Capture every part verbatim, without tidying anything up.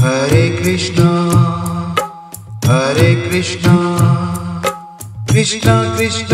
हरे कृष्णा हरे कृष्णा कृष्णा कृष्णा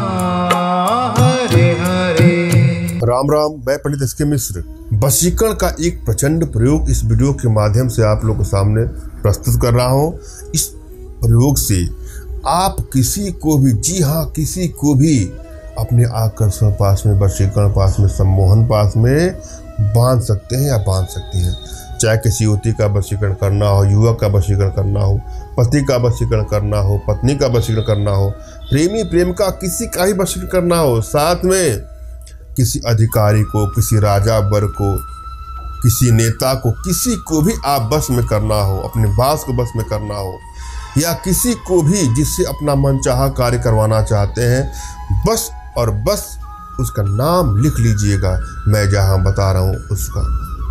हरे हरे। राम राम, मैं पंडित एस के मिश्र वशीकरण का एक प्रचंड प्रयोग इस वीडियो के माध्यम से आप लोगों के सामने प्रस्तुत कर रहा हूं। इस प्रयोग से आप किसी को भी, जी हाँ किसी को भी अपने आकर्षण पास में, वशीकरण पास में, सम्मोहन पास में बांध सकते हैं या बांध सकते हैं। चाहे किसी युवती का वशीकरण करना हो, युवक का वशीकरण करना हो, पति का वशीकरण करना हो, पत्नी का वशीकरण करना हो, प्रेमी प्रेम का किसी का ही वशीकरण करना हो, साथ में किसी अधिकारी को, किसी राजा वर को, किसी नेता को, किसी को भी आप बस में करना हो, अपने बास को बस में करना हो, या किसी को भी जिससे अपना मनचाहा कार्य करवाना चाहते हैं, बस और बस उसका नाम लिख लीजिएगा। मैं जहां बता रहा हूं उसका,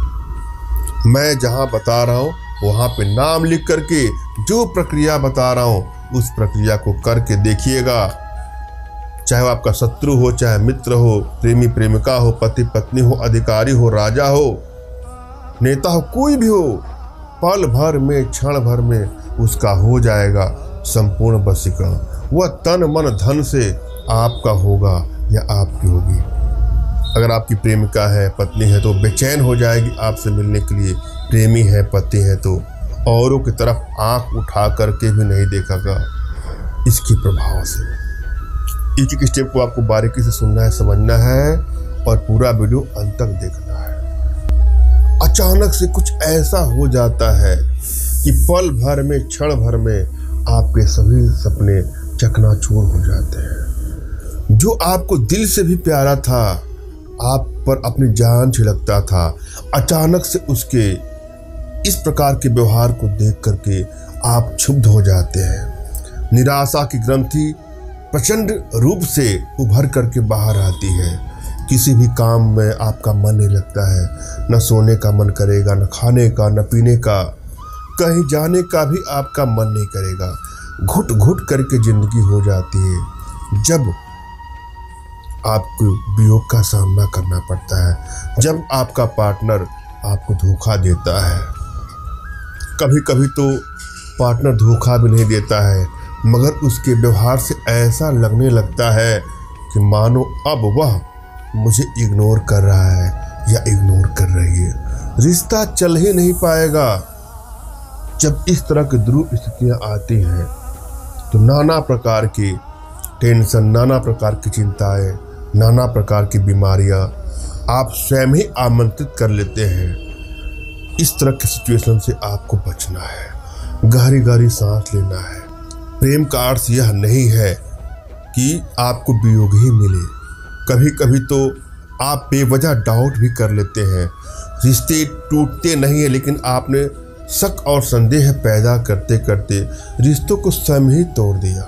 मैं जहां बता रहा हूं वहां पे नाम लिख करके जो प्रक्रिया बता रहा हूं उस प्रक्रिया को करके देखिएगा। चाहे वो आपका शत्रु हो, चाहे मित्र हो, प्रेमी प्रेमिका हो, पति पत्नी हो, अधिकारी हो, राजा हो, नेता हो, कोई भी हो, पल भर में, क्षण भर में उसका हो जाएगा संपूर्ण वशीकरण। वह तन मन धन से आपका होगा या आपकी होगी। अगर आपकी प्रेमिका है, पत्नी है, तो बेचैन हो जाएगी आपसे मिलने के लिए। प्रेमी है, पति है, तो औरों की तरफ आंख उठा करके भी नहीं देखेगा इसके प्रभाव से। एक एक स्टेप को आपको बारीकी से सुनना है, समझना है और पूरा वीडियो अंत तक देखना है। अचानक से कुछ ऐसा हो जाता है कि पल भर में, क्षण भर में आपके सभी सपने चकनाचूर हो जाते हैं। जो आपको दिल से भी प्यारा था, आप पर अपनी जान छिड़कता था, अचानक से उसके इस प्रकार के व्यवहार को देख करके आप क्षुब्ध हो जाते हैं। निराशा की ग्रंथि प्रचंड रूप से उभर करके बाहर आती है। किसी भी काम में आपका मन नहीं लगता है, न सोने का मन करेगा, न खाने का, न पीने का, कहीं जाने का भी आपका मन नहीं करेगा। घुट घुट करके जिंदगी हो जाती है जब आपको वियोग का सामना करना पड़ता है, जब आपका पार्टनर आपको धोखा देता है। कभी कभी तो पार्टनर धोखा भी नहीं देता है, मगर उसके व्यवहार से ऐसा लगने लगता है कि मानो अब वह मुझे इग्नोर कर रहा है या इग्नोर कर रही है। रिश्ता चल ही नहीं पाएगा। जब इस तरह की ध्रुव स्थितियां आती हैं तो नाना प्रकार की टेंशन, नाना प्रकार की चिंताएं, नाना प्रकार की बीमारियां आप स्वयं ही आमंत्रित कर लेते हैं। इस तरह की सिचुएशन से आपको बचना है, गहरी गहरी सांस लेना है। प्रेम का अर्थ यह नहीं है कि आपको वियोग ही मिले। कभी कभी तो आप बेवजह डाउट भी कर लेते हैं। रिश्ते टूटते नहीं है, लेकिन आपने शक और संदेह पैदा करते करते रिश्तों को स्वयं ही तोड़ दिया।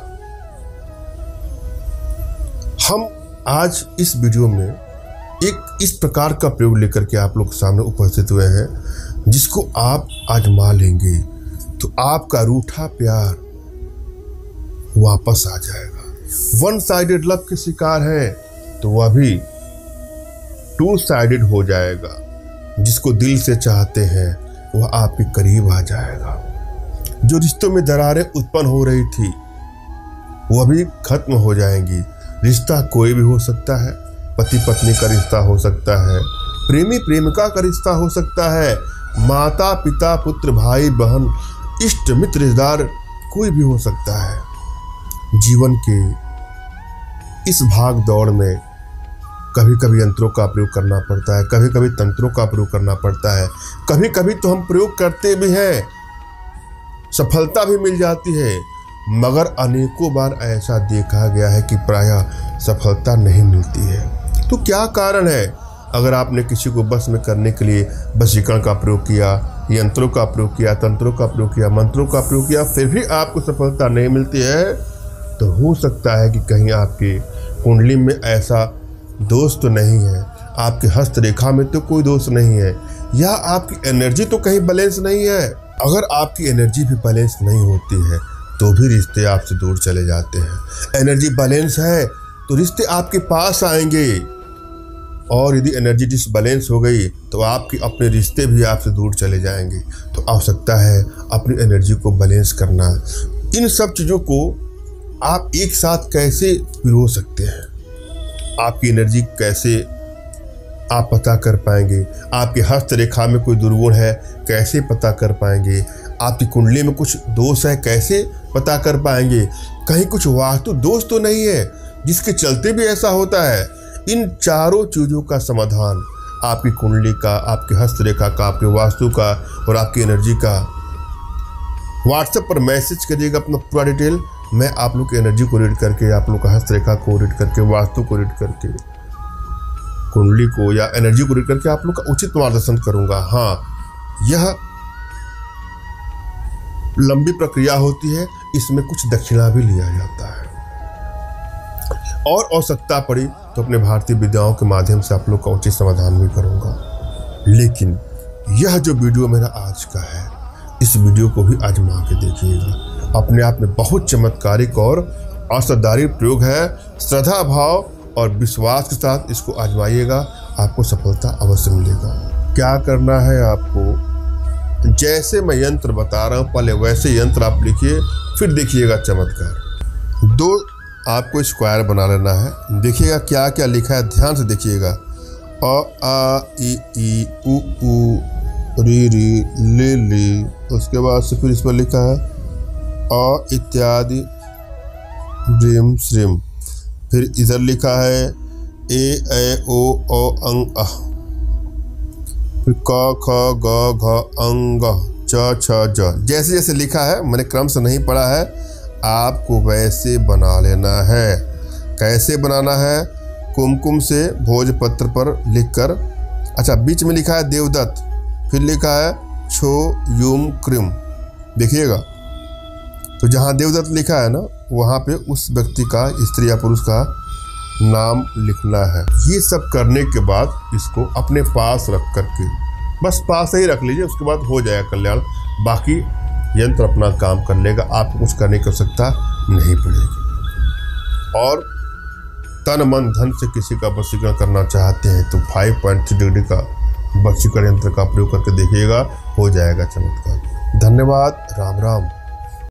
हम आज इस वीडियो में एक इस प्रकार का प्रयोग लेकर के आप लोग के सामने उपस्थित हुए हैं, जिसको आप आजमा लेंगे तो आपका रूठा प्यार वापस आ जाएगा। वन साइडेड लव के शिकार है तो वह भी टू साइडेड हो जाएगा। जिसको दिल से चाहते हैं वह आपके करीब आ जाएगा। जो रिश्तों में दरारें उत्पन्न हो रही थी वह भी खत्म हो जाएंगी। रिश्ता कोई भी हो सकता है, पति पत्नी का रिश्ता हो सकता है, प्रेमी प्रेमिका का रिश्ता हो सकता है, माता पिता पुत्र भाई बहन इष्ट मित्र रिश्तेदार कोई भी हो सकता है। जीवन के इस भाग दौड़ में कभी कभी यंत्रों का प्रयोग करना पड़ता है, कभी कभी तंत्रों का प्रयोग करना पड़ता है, कभी कभी तो हम प्रयोग करते भी हैं, सफलता भी मिल जाती है, मगर अनेकों बार ऐसा देखा गया है कि प्रायः सफलता नहीं मिलती है। तो क्या कारण है? अगर आपने किसी को बस में करने के लिए वशीकरण का प्रयोग किया, यंत्रों का प्रयोग किया, तंत्रों का प्रयोग किया, मंत्रों का प्रयोग किया, फिर भी आपको सफलता नहीं मिलती है, तो हो सकता है कि कहीं आपकी कुंडली में ऐसा दोष तो नहीं है, आपके हस्तरेखा में तो कोई दोष नहीं है, या आपकी एनर्जी तो कहीं बैलेंस नहीं है। अगर आपकी एनर्जी भी बैलेंस नहीं होती है तो भी रिश्ते आपसे दूर चले जाते हैं। एनर्जी बैलेंस है तो रिश्ते आपके पास आएंगे और यदि एनर्जी डिसबैलेंस हो गई तो आपके अपने रिश्ते भी आपसे दूर चले जाएंगे। तो आवश्यकता है अपनी एनर्जी को बैलेंस करना। इन सब चीज़ों को आप एक साथ कैसे पिरो सकते हैं, आपकी एनर्जी कैसे आप पता कर पाएंगे, आपकी हस्तरेखा में कोई दुर्गुण है कैसे पता कर पाएंगे, आपकी कुंडली में कुछ दोष है कैसे पता कर पाएंगे, कहीं कुछ वास्तु दोष तो नहीं है जिसके चलते भी ऐसा होता है। इन चारों चीज़ों का समाधान आपकी कुंडली का, आपकी हस्तरेखा का, आपके वास्तु का और आपकी एनर्जी का व्हाट्सएप पर मैसेज करिएगा अपना पूरा डिटेल। मैं आप लोग की एनर्जी को रीड करके, आप लोग का हस्तरेखा को रीड करके, वास्तु को रीड करके, कुंडली को या एनर्जी को रीड करके आप लोग का उचित मार्गदर्शन करूंगा। हाँ, यह लंबी प्रक्रिया होती है, इसमें कुछ दक्षिणा भी लिया जाता है और आवश्यकता पड़ी तो अपने भारतीय विद्याओं के माध्यम से आप लोग का उचित समाधान भी करूंगा। लेकिन यह जो वीडियो मेरा आज का है, इस वीडियो को भी आजमा के देखिएगा। अपने आप में बहुत चमत्कारिक और असरदारी प्रयोग है। श्रद्धा भाव और विश्वास के साथ इसको आजमाइएगा, आपको सफलता अवश्य मिलेगा। क्या करना है आपको, जैसे मैं यंत्र बता रहा हूँ पहले वैसे यंत्र आप लिखिए, फिर देखिएगा चमत्कार। दो आपको स्क्वायर बना लेना है। देखिएगा क्या क्या लिखा है, ध्यान से देखिएगा। अ आ इ ई उ ऊ री री ले ली, उसके बाद से फिर इस पर लिखा है अ इत्यादि ह्रीम श्रीम, फिर इधर लिखा है ए ए ओ ओ अंग अ, फिर क ख ग घ अंग च छ ज। जैसे जैसे लिखा है, मैंने क्रम से नहीं पढ़ा है, आपको वैसे बना लेना है। कैसे बनाना है, कुमकुम से भोजपत्र पर लिखकर, अच्छा बीच में लिखा है देवदत्त, फिर लिखा है छो युम क्रिम, देखिएगा। तो जहाँ देवदत्त लिखा है ना, वहाँ पे उस व्यक्ति का, स्त्री या पुरुष का नाम लिखना है। ये सब करने के बाद इसको अपने पास रख करके, बस पास ही रख लीजिए, उसके बाद हो जाएगा कल्याण। बाकी यंत्र अपना काम कर लेगा, आपको कुछ करने की आवश्यकता नहीं पड़ेगी। और तन मन धन से किसी का वशीकरण करना चाहते हैं तो फाइव पॉइंट थ्री डिग्री का वशीकरण यंत्र का प्रयोग करके देखिएगा, हो जाएगा चमत्कार। धन्यवाद। राम राम।